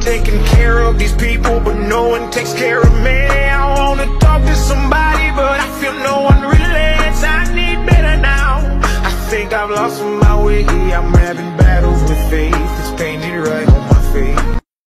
taking care of these people, but no one takes care of me. I wanna talk to somebody, but I feel no one relates. I need better now. I think I've lost my way, I'm having better